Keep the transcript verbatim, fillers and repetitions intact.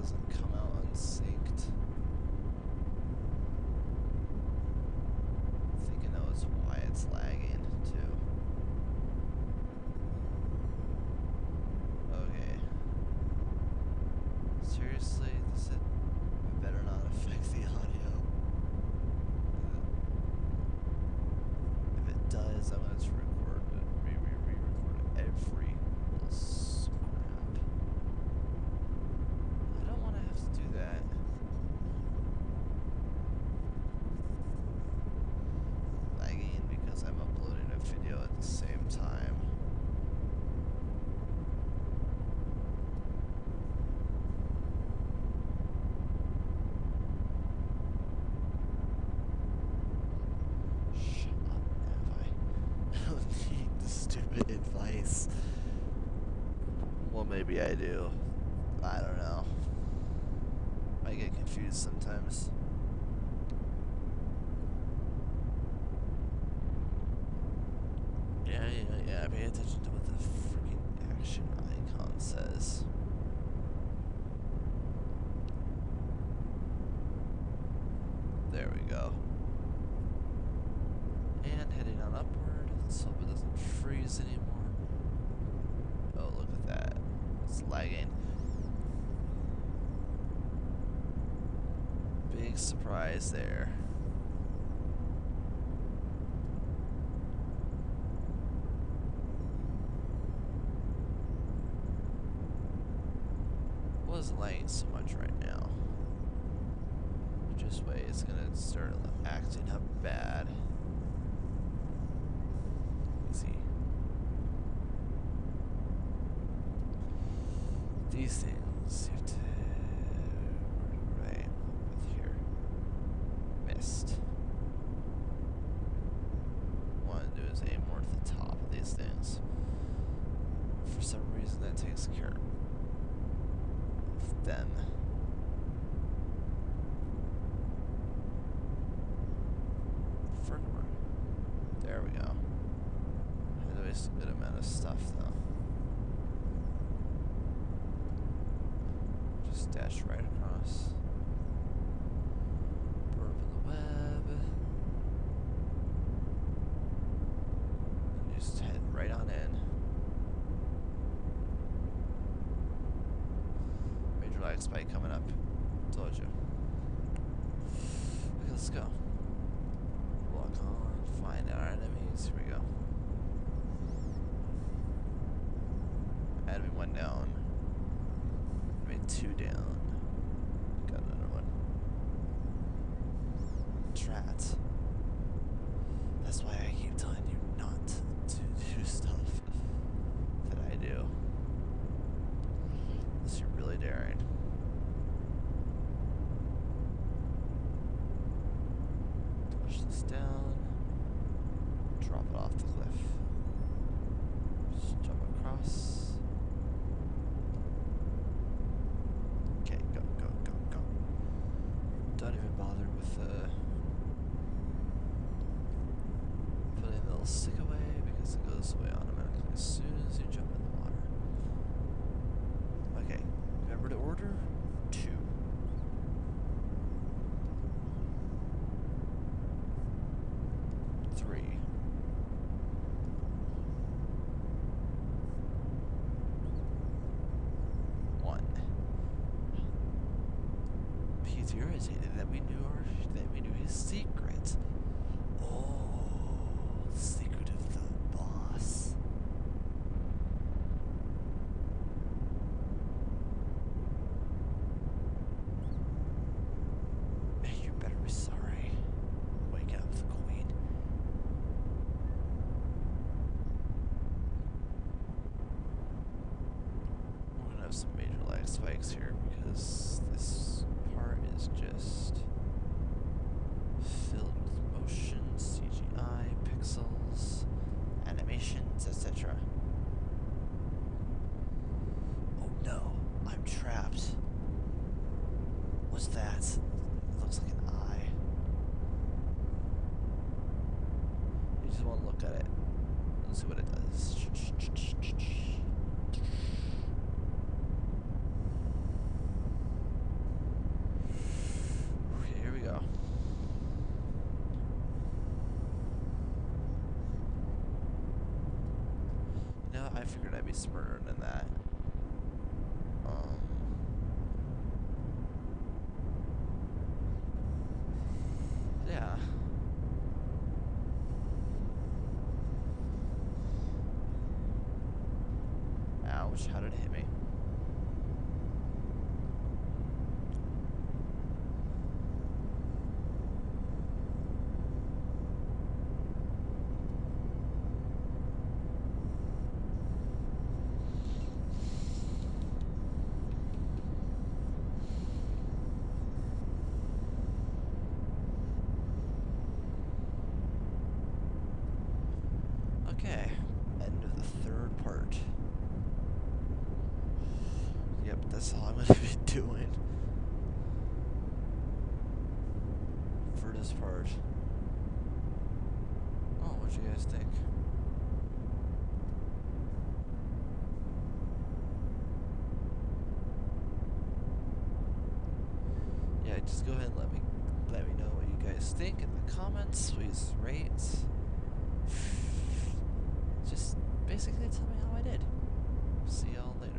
doesn't come out unsynced. I think I know it's why it's lagging too. Okay. Seriously, this it better not affect the audio. If it does, I'm gonna have to record it, re-re-re-record every little scrap. I don't want to have to do that. Lagging because I'm uploading a video at the same time. Shut up, Nav. I don't need the stupid advice. Well, maybe I do. I don't know. I get confused sometimes. Yeah, yeah, yeah. Pay attention to what the freaking action icon says. There we go. And heading on upward. Let's hope it doesn't freeze anymore. Oh, look at that. It's lagging. Big surprise there. Wasn't lagging so much right now. Just wait, it's gonna start acting up bad. Easy. These things you have to right with here. Missed. What I want to do is aim more to the top of these things. For some reason that takes care of them. Furthermore. There we go. Had to waste a good amount of stuff though. Just dash right across. Burp in the web. And just head right on in. Major lag spike coming up. Told you. Okay, let's go. Walk on, find our enemies. Here we go. Enemy one down. Enemy two down. Got another one. Trapped. That's why I keep telling you not to do stuff that I do. Unless you're really daring. Push this down. Drop it off the cliff. Just jump across. Okay, go, go, go, go. Don't even bother with uh, putting the little stick away because it goes away automatically as soon as you jump in the water. Okay, remember to order two. Three. One. He's irritated that we knew our, that we knew his secret. Oh, the secret of the boss. You better be sorry. Wake up, the queen. We're gonna have some major lag spikes here because this part is just filled with motion, C G I, pixels, animations, et cetera. Oh no, I'm trapped. What's that? It looks like an eye. You just want to look at it. Let's see what it does. I figured I'd be smarter than that. Um, yeah. Ouch, how did it hit me? Okay, end of the third part. Yep, that's all I'm gonna be doing for this part. Oh, what'd you guys think? Yeah, just go ahead and let me let me know what you guys think in the comments. Please rate. Just basically tell me how I did. See y'all later.